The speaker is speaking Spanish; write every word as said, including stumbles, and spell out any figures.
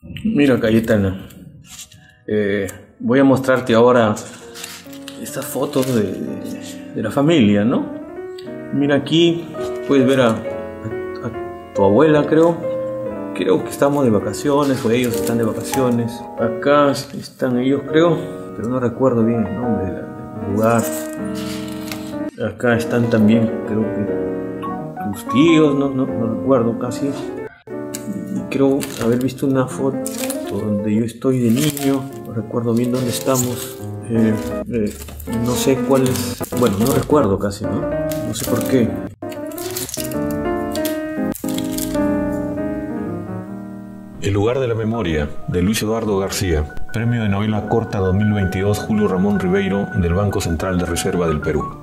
Mira, Cayetana, eh, voy a mostrarte ahora estas fotos de, de, de la familia, ¿no? Mira, aquí puedes ver a, a, a tu abuela, creo. Creo que estamos de vacaciones, o ellos están de vacaciones. Acá están ellos, creo, pero no recuerdo bien el nombre del, del lugar. Acá están también, creo que tus tíos, no, no, no recuerdo casi. Creo haber visto una foto donde yo estoy de niño, no recuerdo bien dónde estamos, eh, eh, no sé cuál es, bueno, no recuerdo casi, ¿no? No sé por qué. El lugar de la memoria, de Luis Eduardo García, Premio de Novela Corta dos mil veintidós Julio Ramón Ribeiro del Banco Central de Reserva del Perú.